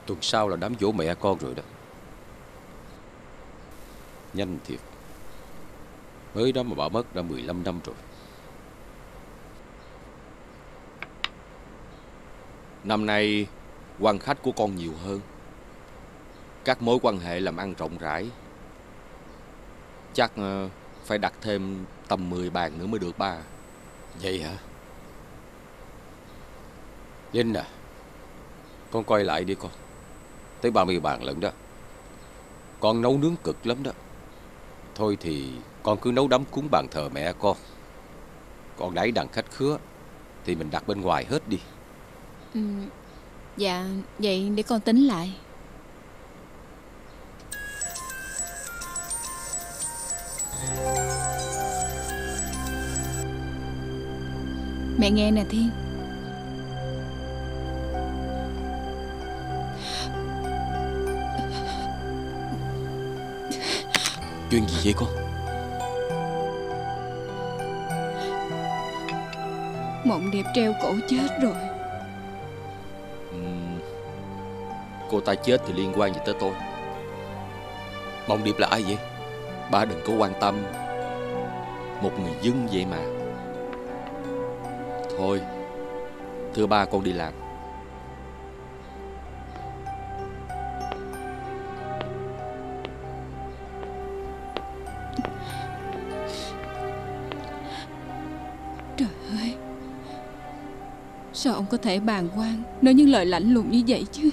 Tuần sau là đám giỗ mẹ con rồi đó. Nhanh thiệt. Mới đó mà bà mất đã 15 năm rồi. Năm nay quan khách của con nhiều hơn, các mối quan hệ làm ăn rộng rãi. Chắc phải đặt thêm tầm 10 bàn nữa mới được ba. Vậy hả? Linh à, con coi lại đi con. Tới 30 bàn lận đó. Con nấu nướng cực lắm đó. Thôi thì con cứ nấu đám cúng bàn thờ mẹ con. Còn đãi đằng khách khứa thì mình đặt bên ngoài hết đi. Dạ, vậy để con tính lại. Mẹ nghe nè Thiên. Chuyện gì vậy con? Mộng đẹp treo cổ chết rồi. Cô ta chết thì liên quan gì tới tôi? Mộng Điệp là ai vậy? Ba đừng có quan tâm. Một người dân vậy mà. Thôi, thưa ba, con đi làm. Trời ơi, sao ông có thể bàng quan nói những lời lạnh lùng như vậy chứ?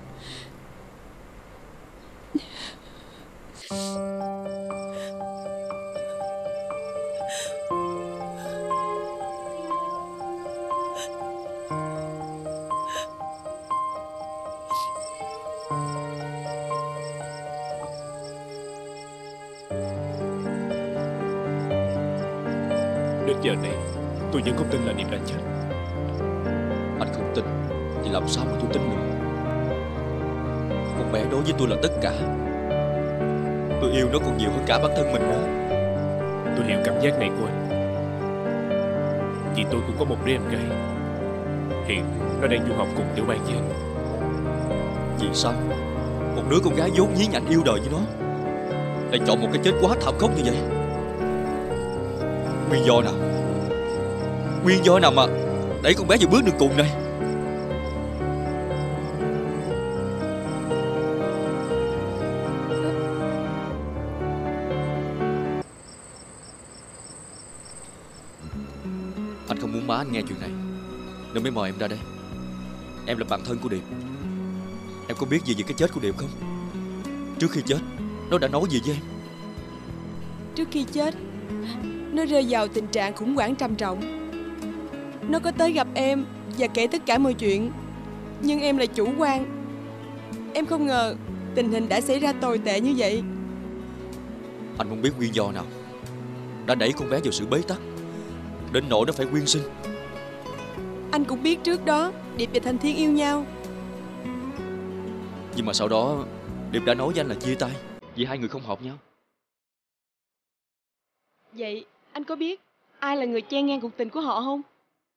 Đến giờ này tôi vẫn không tin là Điệp đã chết. Anh không tin thì làm sao mà tôi tin được? Con bé đối với tôi là tất cả. Tôi yêu nó còn nhiều hơn cả bản thân mình nữa. Tôi hiểu cảm giác này của anh. Vì tôi cũng có một đứa em gái. Hiện nó đang du học cùng tiểu bang với anh. Vì sao một đứa con gái vốn dĩ anh yêu đời như nó lại chọn một cái chết quá thảm khốc như vậy? Nguyên do nào? Nguyên do nào mà đẩy con bé vào bước đường cùng này? Anh không muốn má anh nghe chuyện này nên mới mời em ra đây. Em là bạn thân của Điệp. Em có biết gì về cái chết của Điệp không? Trước khi chết nó đã nói gì với em? Trước khi chết, nó rơi vào tình trạng khủng hoảng trầm trọng. Nó có tới gặp em và kể tất cả mọi chuyện. Nhưng em là chủ quan. Em không ngờ tình hình đã xảy ra tồi tệ như vậy. Anh không biết nguyên do nào đã đẩy con bé vào sự bế tắc đến nỗi nó phải quyên sinh. Anh cũng biết trước đó Điệp và Thành Thiên yêu nhau. Nhưng mà sau đó Điệp đã nói với anh là chia tay vì hai người không hợp nhau. Vậy anh có biết ai là người chen ngang cuộc tình của họ không?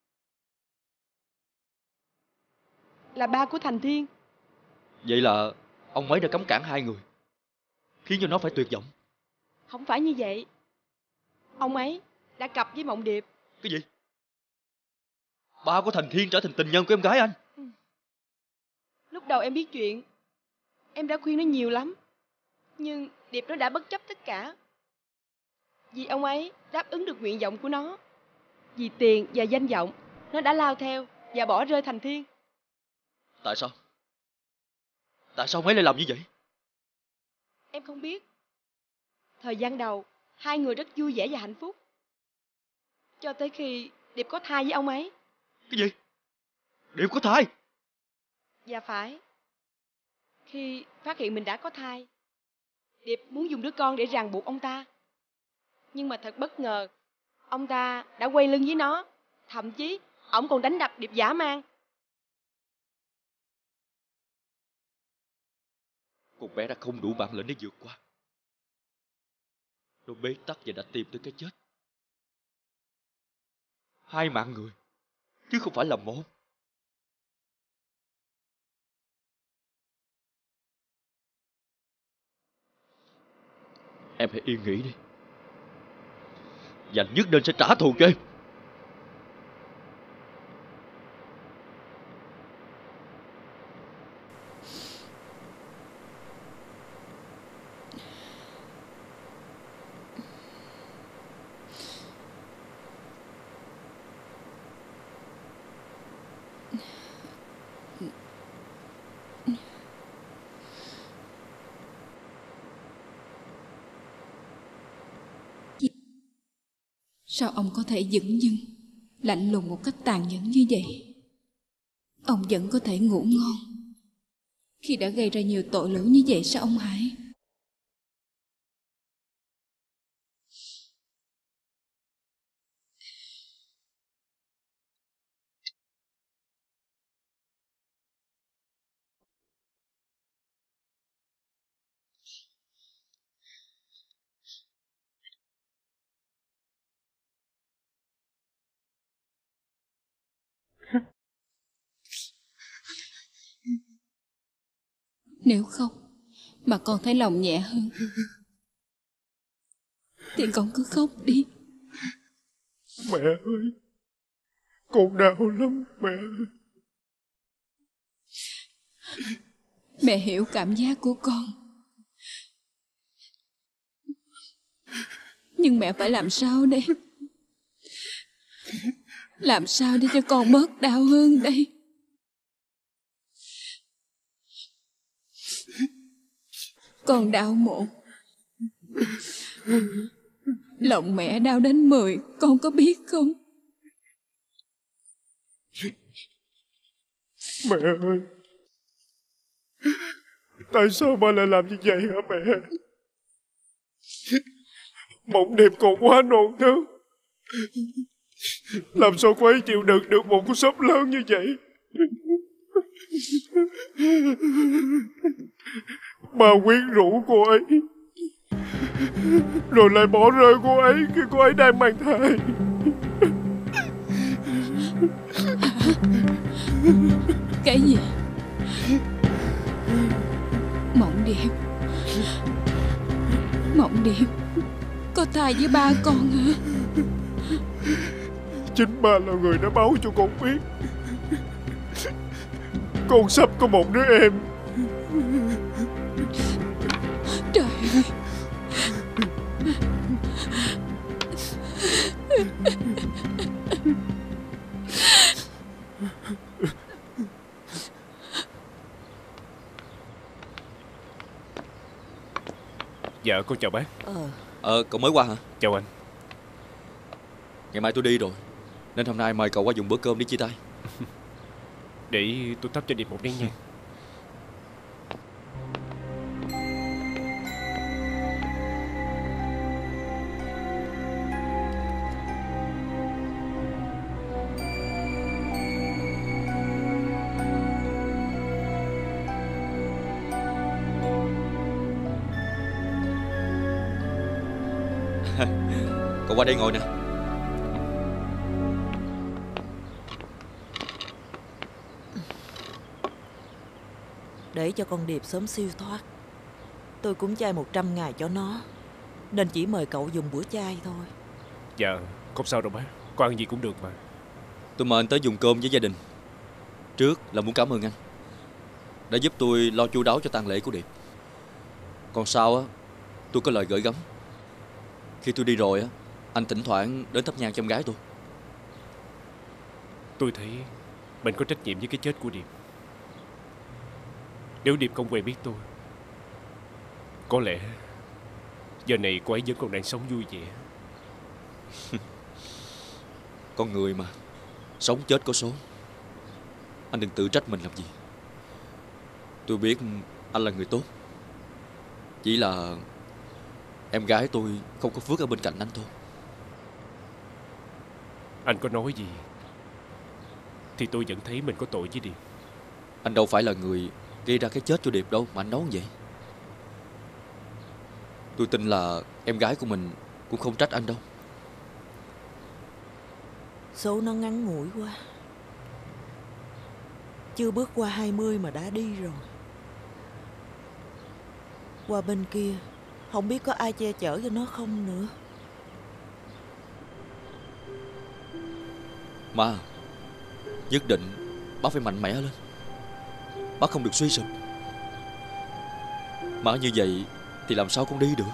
Là ba của Thành Thiên. Vậy là ông ấy đã cấm cản hai người, khiến cho nó phải tuyệt vọng. Không phải như vậy. Ông ấy đã cặp với Mộng Điệp. Cái gì? Ba của Thành Thiên trở thành tình nhân của em gái anh? Lúc đầu em biết chuyện, em đã khuyên nó nhiều lắm. Nhưng Điệp nó đã bất chấp tất cả. Vì ông ấy đáp ứng được nguyện vọng của nó. Vì tiền và danh vọng, nó đã lao theo và bỏ rơi Thành Thiên. Tại sao? Tại sao ông ấy lại làm như vậy? Em không biết. Thời gian đầu, hai người rất vui vẻ và hạnh phúc. Cho tới khi Điệp có thai với ông ấy. Cái gì? Điệp có thai? Dạ phải. Khi phát hiện mình đã có thai, Điệp muốn dùng đứa con để ràng buộc ông ta. Nhưng mà thật bất ngờ, ông ta đã quay lưng với nó. Thậm chí, ổng còn đánh đập Điệp dã man. Con bé đã không đủ bản lĩnh để vượt qua. Nó bế tắc và đã tìm tới cái chết. Hai mạng người, chứ không phải là một. Em hãy yên nghỉ đi. Và nhất định sẽ trả thù cho em. Sao ông có thể dửng dưng, lạnh lùng một cách tàn nhẫn như vậy? Ông vẫn có thể ngủ ngon khi đã gây ra nhiều tội lỗi như vậy sao ông Hải? Nếu khóc mà con thấy lòng nhẹ hơn thì con cứ khóc đi. Mẹ ơi, con đau lắm mẹ. Mẹ hiểu cảm giác của con, nhưng mẹ phải làm sao đây? Làm sao để cho con bớt đau hơn đây? Con đau một, lòng mẹ đau đến 10, con có biết không? Mẹ ơi, tại sao ba lại làm như vậy hả mẹ? Mộng đẹp còn quá non nớt, làm sao cô ấy chịu đựng được một cú sốc lớn như vậy? Ba quyến rũ cô ấy, rồi lại bỏ rơi cô ấy khi cô ấy đang mang thai. Cái gì? Mộng Điệp? Mộng Điệp có thai với ba con hả? Chính ba là người đã báo cho con biết con sắp có một đứa em. Trời ơi! Dạ con chào bác. Cậu mới qua hả? Chào anh. Ngày mai tôi đi rồi, nên hôm nay mời cậu qua dùng bữa cơm để chia tay. Để tôi thắp cho Điệp một nén nhang. Cậu qua đây ngồi nè. Để cho con Điệp sớm siêu thoát, tôi cũng chay 100 ngày cho nó, nên chỉ mời cậu dùng bữa chay thôi. Dạ không sao đâu bác, con ăn gì cũng được mà. Tôi mời anh tới dùng cơm với gia đình. Trước là muốn cảm ơn anh đã giúp tôi lo chu đáo cho tang lễ của Điệp. Còn sau á, tôi có lời gửi gắm. Khi tôi đi rồi á, anh thỉnh thoảng đến thắp nhang cho em gái tôi. Tôi thấy mình có trách nhiệm với cái chết của Điệp. Nếu Điệp không quen biết tôi, có lẽ giờ này cô ấy vẫn còn đang sống vui vẻ. Con người mà, sống chết có số. Anh đừng tự trách mình làm gì. Tôi biết anh là người tốt, chỉ là em gái tôi không có phước ở bên cạnh anh thôi. Anh có nói gì thì tôi vẫn thấy mình có tội với Điệp. Anh đâu phải là người gây ra cái chết cho Điệp đâu mà anh nói như vậy. Tôi tin là em gái của mình cũng không trách anh đâu. Số nó ngắn ngủi quá, chưa bước qua 20 mà đã đi rồi. Qua bên kia Không biết có ai che chở cho nó không nữa. Má, nhất định bác phải mạnh mẽ lên. Bác không được suy sụp. Má như vậy thì làm sao con đi được.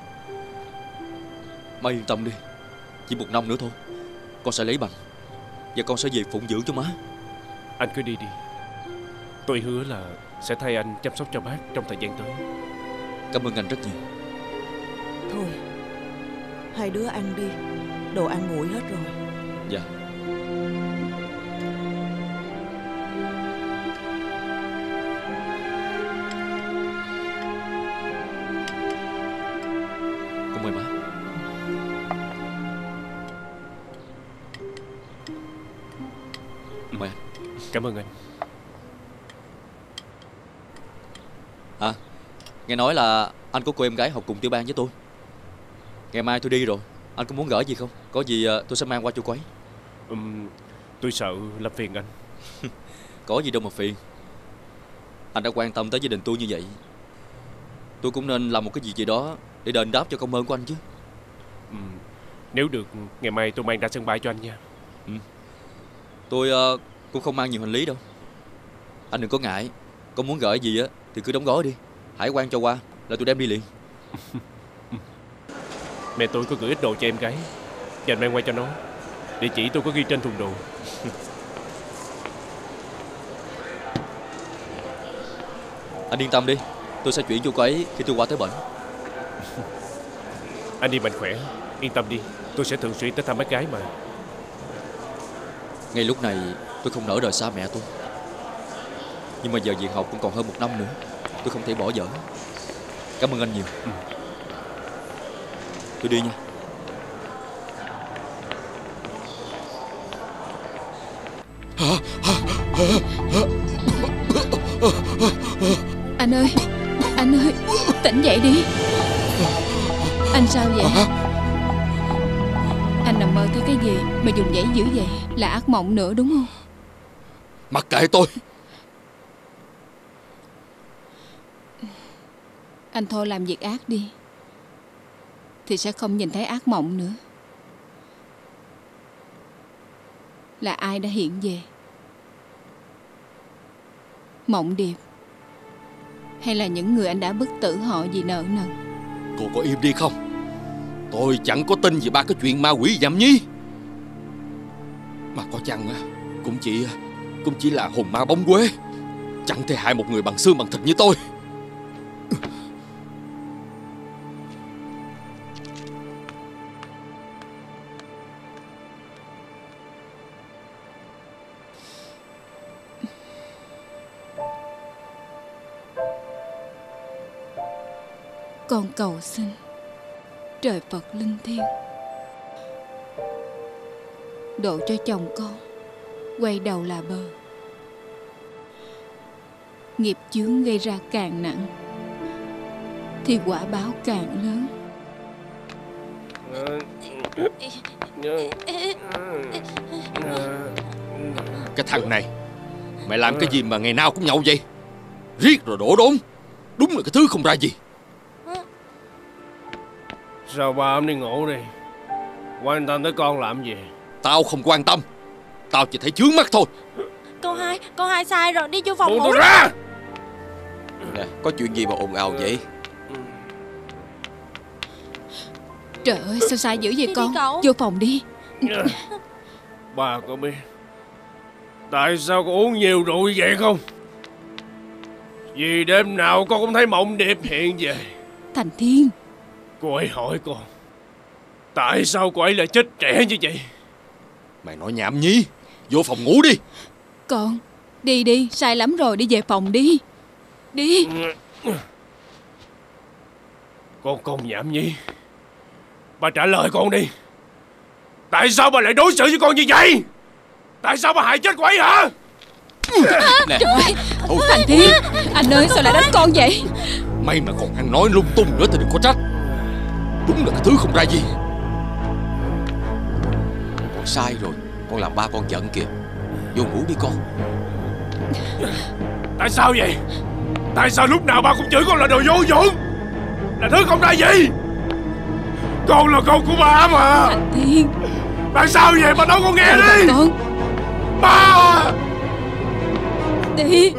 Má yên tâm đi. Chỉ 1 năm nữa thôi, con sẽ lấy bằng, và con sẽ về phụng dưỡng cho má. Anh cứ đi đi. Tôi hứa là sẽ thay anh chăm sóc cho bác trong thời gian tới. Cảm ơn anh rất nhiều. Thôi, hai đứa ăn đi. Đồ ăn nguội hết rồi. Dạ. Con mời má. Mời anh. Cảm ơn anh. À, nghe nói là anh có cô em gái học cùng Tiểu Bang với tôi. Ngày mai tôi đi rồi, anh có muốn gửi gì không? Có gì tôi sẽ mang qua cho cô ấy. Tôi sợ làm phiền anh. Có gì đâu mà phiền. Anh đã quan tâm tới gia đình tôi như vậy, tôi cũng nên làm một cái gì đó để đền đáp cho công ơn của anh chứ. Nếu được, ngày mai tôi mang ra sân bay cho anh nha. Tôi cũng không mang nhiều hành lý đâu. Anh đừng có ngại. Có muốn gửi gì á thì cứ đóng gói đi. Hải quan cho qua là tôi đem đi liền. Mẹ tôi có gửi ít đồ cho em gái, và anh mang qua cho nó. Địa chỉ tôi có ghi trên thùng đồ. Anh yên tâm đi, tôi sẽ chuyển cho cô ấy khi tôi qua tới bệnh. Anh đi mạnh khỏe, yên tâm đi. Tôi sẽ thường xuyên tới thăm bác gái mà. Ngay lúc này tôi không nỡ rời xa mẹ tôi, nhưng mà giờ việc học cũng còn hơn 1 năm nữa. Tôi không thể bỏ dở. Cảm ơn anh nhiều. Tôi đi nha. Anh ơi, tỉnh dậy đi. Anh sao vậy? Anh nằm mơ thấy cái gì mà dùng dãy dữ vậy? Là ác mộng nữa đúng không? Mặc kệ tôi. Anh thôi làm việc ác đi, thì sẽ không nhìn thấy ác mộng nữa. Là ai đã hiện về? Mộng Điệp, hay là những người anh đã bức tử họ vì nợ nần? Cô có im đi không? Tôi chẳng có tin gì ba cái chuyện ma quỷ Dậm Nhi. Mà có chăng cũng chỉ là hồn ma bóng quế, chẳng thể hại một người bằng xương bằng thịt như tôi. Con cầu xin trời Phật linh thiêng độ cho chồng con quay đầu là bờ. Nghiệp chướng gây ra càng nặng thì quả báo càng lớn. Cái thằng này, mày làm cái gì mà ngày nào cũng nhậu vậy? Riết rồi đổ đốn. Đúng là cái thứ không ra gì. Sao ba ông đi ngủ đi? Quan tâm tới con làm gì? Tao không quan tâm. Tao chỉ thấy chướng mắt thôi. Con hai sai rồi, đi vô phòng Buông ngủ. tôi ra! Nè, có chuyện gì mà ồn ào vậy? Trời ơi, sao sai dữ vậy Đi con? cậu. Vô phòng đi. Bà có biết tại sao con uống nhiều rượu vậy không? Vì đêm nào con cũng thấy Mộng Điệp hiện về. Thành Thiên, Cô ấy hỏi con, tại sao cô ấy lại chết trẻ như vậy? Mày nói nhảm nhí. Vô phòng ngủ đi. con đi, sai lắm rồi, đi về phòng đi. Đi. Con không nhảm nhí. Bà trả lời con đi. Tại sao bà lại đối xử với con như vậy? Tại sao bà hại chết cô ấy hả? Nè, Trời ơi, thôi, Thành Thiên, anh ơi sao lại đánh con vậy? mày mà còn ăn nói lung tung nữa thì đừng có trách. Đúng là cái thứ không ra gì. Con sai rồi. Con làm ba con giận kìa. Vô ngủ đi con. Tại sao vậy? Tại sao lúc nào ba cũng chửi con là đồ vô dụng? là thứ không ra gì. Con là con của ba mà. Thành Thiên. Tại sao vậy mà đâu có nghe đi. Con. Ba. Đi.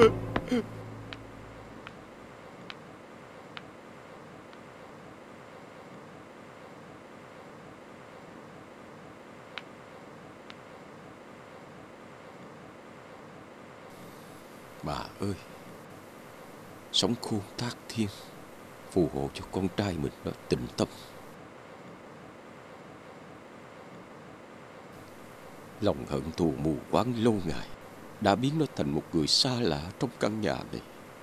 Bà ơi, sống khôn thác thiên, phù hộ cho con trai mình nó tĩnh tâm. Lòng hận thù mù quáng lâu ngày đã biến nó thành một người xa lạ trong căn nhà này.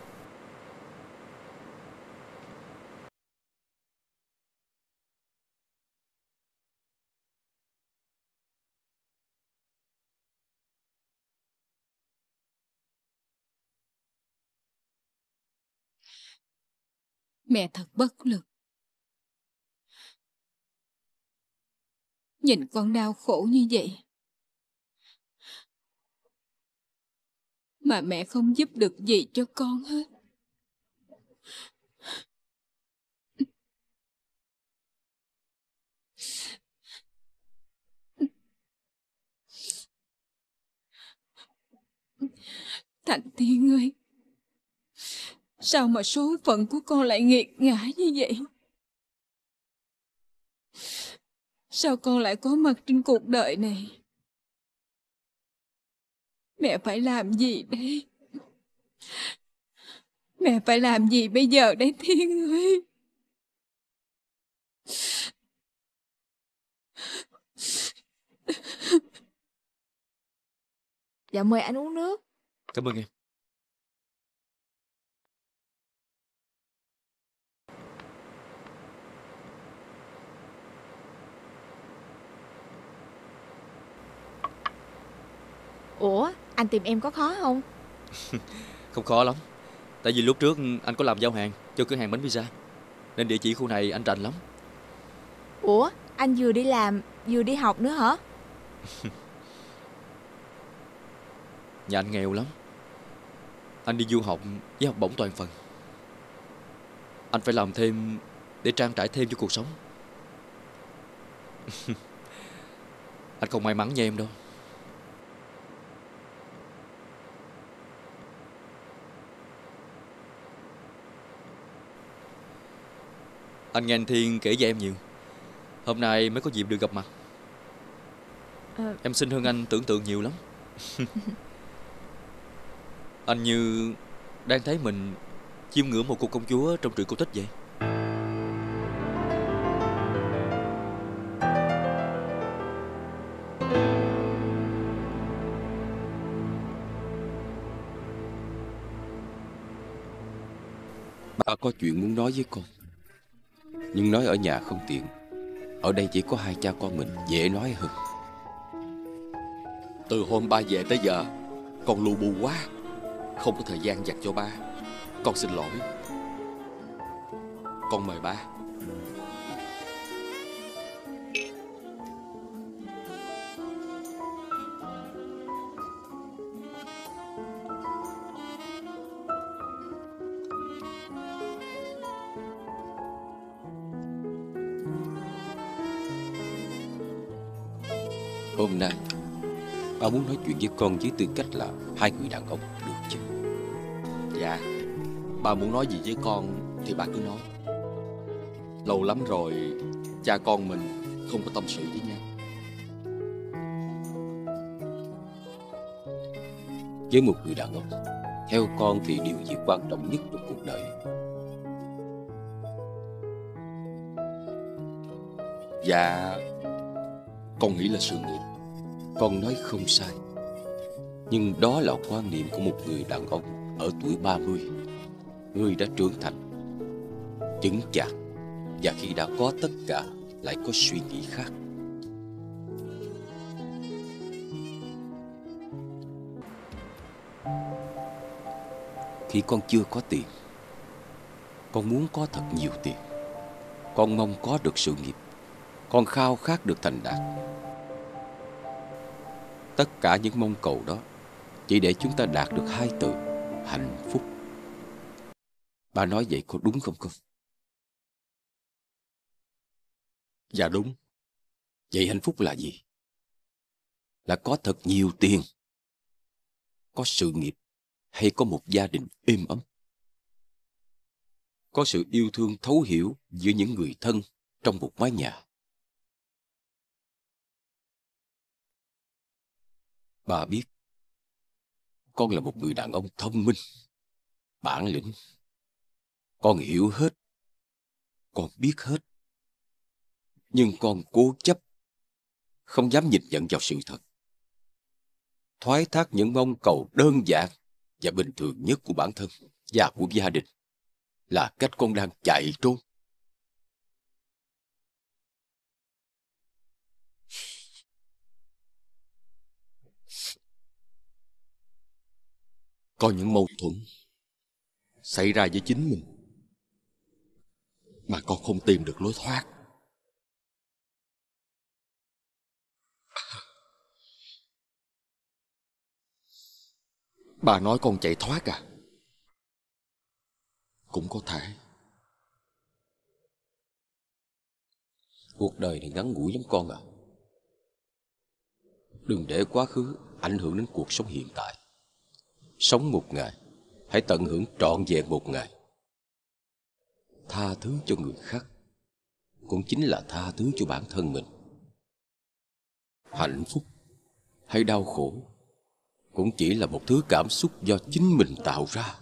Mẹ thật bất lực. Nhìn con đau khổ như vậy mà mẹ không giúp được gì cho con hết. Thành Thiên ơi, sao mà số phận của con lại nghiệt ngã như vậy? Sao con lại có mặt trên cuộc đời này? Mẹ phải làm gì đây? Mẹ phải làm gì bây giờ đây Thiên ơi? Dạ mời anh uống nước. Cảm ơn em. Ủa, anh tìm em có khó không? Không khó lắm. Tại vì lúc trước anh có làm giao hàng cho cửa hàng bánh pizza, nên địa chỉ khu này anh rành lắm. Ủa, anh vừa đi làm vừa đi học nữa hả? Nhà anh nghèo lắm. Anh đi du học với học bổng toàn phần. Anh phải làm thêm để trang trải thêm cho cuộc sống. Anh không may mắn như em đâu. Anh nghe anh Thiên kể về em nhiều, hôm nay mới có dịp được gặp mặt. Em xinh hơn anh tưởng tượng nhiều lắm. Anh như đang thấy mình chiêm ngưỡng một cô công chúa trong truyện cổ tích vậy. Ba có chuyện muốn nói với con, nhưng nói ở nhà không tiện. Ở đây chỉ có hai cha con mình, dễ nói hơn. Từ hôm ba về tới giờ, con lu bu quá, không có thời gian dành cho ba. Con xin lỗi. Con mời ba. Hôm nay ba muốn nói chuyện với con với tư cách là hai người đàn ông, được chứ? Dạ, ba muốn nói gì với con thì ba cứ nói. Lâu lắm rồi cha con mình không có tâm sự với nhau. Với một người đàn ông, theo con thì điều gì quan trọng nhất trong cuộc đời? Dạ, con nghĩ là sự nghiệp. Con nói không sai, nhưng đó là quan niệm của một người đàn ông ở tuổi 30. Người đã trưởng thành, chững chạc, và khi đã có tất cả lại có suy nghĩ khác. Khi con chưa có tiền, con muốn có thật nhiều tiền. Con mong có được sự nghiệp. Con khao khát được thành đạt. Tất cả những mong cầu đó chỉ để chúng ta đạt được hai từ: hạnh phúc. Bà nói vậy có đúng không con? Dạ đúng. Vậy hạnh phúc là gì? Là có thật nhiều tiền, có sự nghiệp, hay có một gia đình êm ấm? Có sự yêu thương thấu hiểu giữa những người thân trong một mái nhà. Bà biết, con là một người đàn ông thông minh, bản lĩnh. Con hiểu hết, con biết hết. Nhưng con cố chấp, không dám nhìn nhận vào sự thật. Thoái thác những mong cầu đơn giản và bình thường nhất của bản thân và của gia đình là cách con đang chạy trốn. Có những mâu thuẫn xảy ra với chính mình mà con không tìm được lối thoát. Bà nói con chạy thoát à? Cũng có thể. Cuộc đời này ngắn ngủi lắm con à. Đừng để quá khứ ảnh hưởng đến cuộc sống hiện tại. Sống một ngày, hãy tận hưởng trọn vẹn một ngày. Tha thứ cho người khác cũng chính là tha thứ cho bản thân mình. Hạnh phúc hay đau khổ cũng chỉ là một thứ cảm xúc do chính mình tạo ra.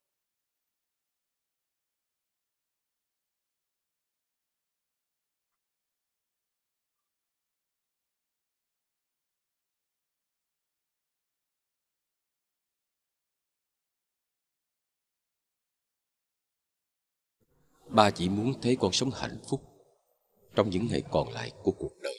Ba chỉ muốn thấy con sống hạnh phúc trong những ngày còn lại của cuộc đời.